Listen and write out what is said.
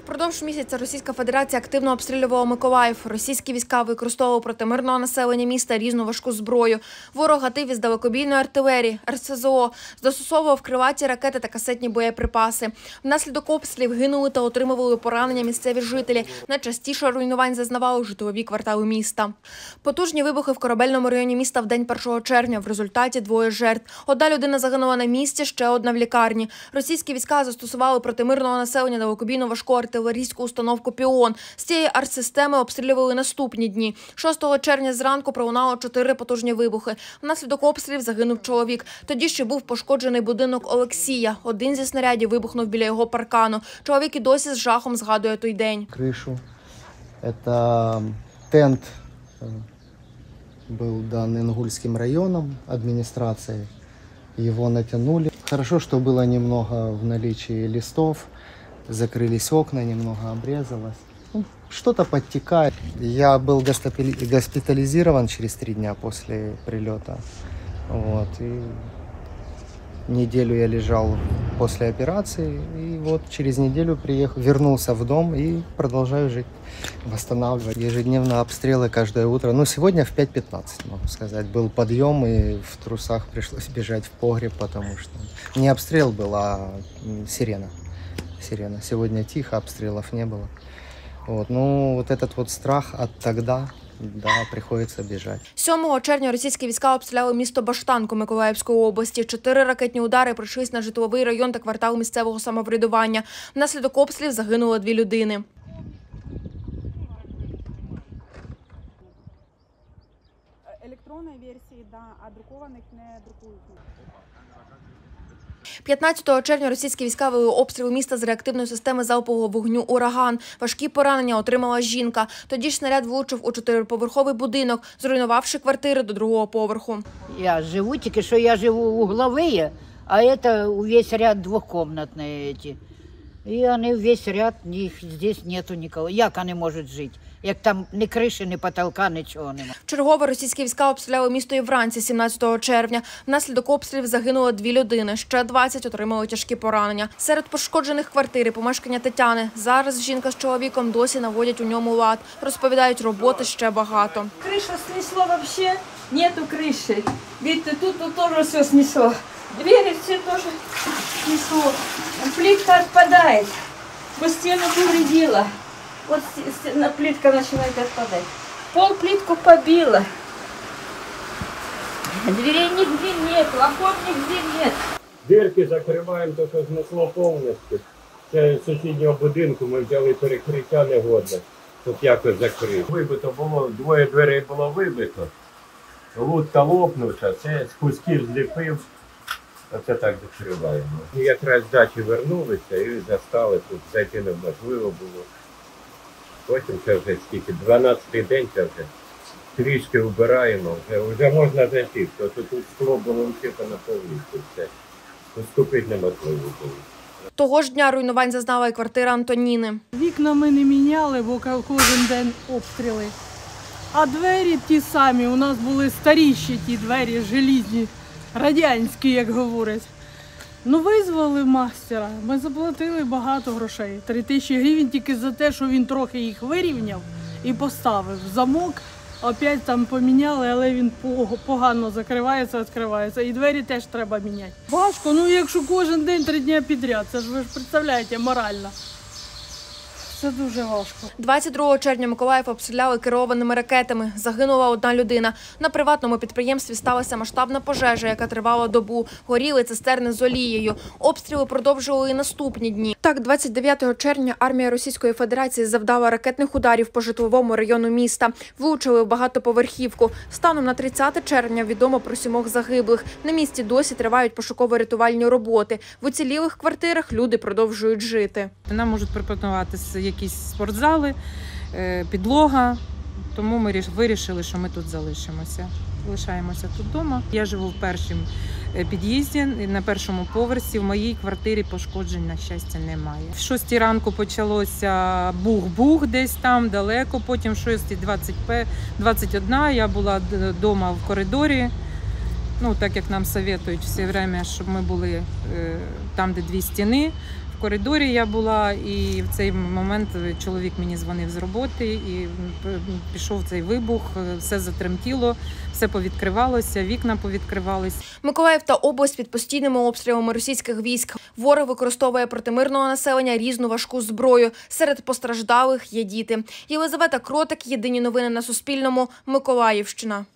Впродовж місяця Російська Федерація активно обстрілювала Миколаїв. Російські війська використовували проти мирного населення міста різну важку зброю. Ворог гатив із далекобійної артилерії, РСЗО, застосовував крилаті ракети та касетні боєприпаси. Внаслідок обстрілів гинули та отримували поранення місцеві жителі. Найчастіше руйнувань зазнавали житлові квартали міста. Потужні вибухи в Корабельному районі міста в день 1 червня. В результаті 2 жертв. Одна людина загинула на місці, ще одна в лікарні. Російські війська застосували проти мирного населення далекобійну важку артилерійську установку «Піон». З цієї артсистеми обстрілювали наступні дні. 6 червня зранку пролунало 4 потужні вибухи. Внаслідок обстрілів загинув чоловік. Тоді ще був пошкоджений будинок Олексія. Один зі снарядів вибухнув біля його паркану. Чоловік і досі з жахом згадує той день. Кришу. Это тент был дан Ингульским районом, администрацией. Его натянули. Хорошо, что было немного в наличии листов. Закрылись окна, немного обрезалось. Что-то подтекает. Я был госпитализирован через 3 дня после прилета. Вот. И неделю я лежал после операции. И вот через неделю вернулся в дом и продолжаю жить, восстанавливать. Ежедневно обстрелы каждое утро. Ну, сегодня в 5:15, могу сказать. Был подъем, и в трусах пришлось бежать в погреб, потому что не обстрел был, а сирена. Сегодня тихо, обстрелов не было. Вот. Ну, вот этот вот страх от тогда, да, приходится бежать. 7 червня російські війська обстріляли місто Баштанку Миколаївської області. 4 ракетні удари прийшлись на житловий район та квартал місцевого самоврядування. Внаслідок обстрілів загинуло 2 людини. Електронної версії, да, а друкованих не друкують. 15 червня російські війська вели обстріл міста з реактивної системи залпового вогню «Ураган». Важкі поранення отримала жінка. Тоді ж снаряд влучив у 4-поверховий будинок, зруйнувавши квартири до 2-го поверху. Я живу, тільки що я живу угловые, а це весь ряд двохкомнатні. І вони весь ряд, їх здесь нету нікого. Як вони можуть жити? Як там ні криші, ні потолка, нічого немає. Вчергове російські війська обстріляли місто і вранці 17 червня. Внаслідок обстрілів загинуло 2 людини, ще 20 отримали тяжкі поранення. Серед пошкоджених квартир і помешкання Тетяни. Зараз жінка з чоловіком досі наводять у ньому лад. Розповідають, роботи ще багато. Крыша снесло вообще, нету крыши. Видите, тут тоже все снесло. Двери все тоже снесло. Плитка отпадает. По стену повредила. Вот плитка начинает отпадать. Пол плитку побила. Дверей нигде нет, окон нигде нет. Дирки закриваємо, то що знесло повністю. Це з сусіднього будинку ми взяли перекриття негодне, щоб якось закрити. Вибито було, 2 дверей було вибито. Лутка лопнувша, це з кусків зліпив. Оце так закриваємо. І якраз з дачі вернулися і застали тут, зайти неможливо було. Потім це вже скільки, 12-й день це вже трішки вбираємо, вже можна зайти, тому що тут скло було всипано повністю, все. Поступити неможливо було. Того ж дня руйнувань зазнала і квартира Антоніни. Вікна ми не міняли, бо кожен день обстріли. А двері ті самі, у нас були старіші ті двері, желізні, радянські, як говорять. Ну, визвали мастера, ми заплатили багато грошей. 3000 гривень тільки за те, що він трохи їх вирівняв і поставив. Замок опять там поміняли, але він погано закривається, відкривається. І двері теж треба міняти. Важко, ну якщо кожен день 3 дні підряд, це ж ви ж представляєте, морально. Це дуже важко. 22 червня Миколаїв обстріляли керованими ракетами. Загинула 1 людина. На приватному підприємстві сталася масштабна пожежа, яка тривала добу. Горіли цистерни з олією. Обстріли продовжували і наступні дні. Так, 29 червня армія Російської Федерації завдала ракетних ударів по житловому району міста. Влучили в багатоповерхівку. Станом на 30 червня відомо про 7 загиблих. На місці досі тривають пошуково-рятувальні роботи. В уцілілих квартирах люди продовжують жити. Нам можуть пропонуватися якісь спортзали, підлога, тому ми вирішили, що ми тут залишимося. Лишаємося тут вдома. Я живу в першому під'їзді, на 1-му поверсі. В моїй квартирі пошкоджень, на щастя, немає. В 6 ранку почалося бух-бух десь там далеко, потім в 6:21 я була вдома в коридорі. Ну, так як нам советують все время, щоб ми були там, де 2 стіни. в коридорі я була, і в цей момент чоловік мені дзвонив з роботи, і пішов цей вибух, все затремтіло, все повідкривалося, вікна повідкривалися. Миколаїв та область під постійними обстрілами російських військ. Ворог використовує проти мирного населення різну важку зброю. Серед постраждалих є діти. Єлизавета Кротик, єдині новини на Суспільному, Миколаївщина.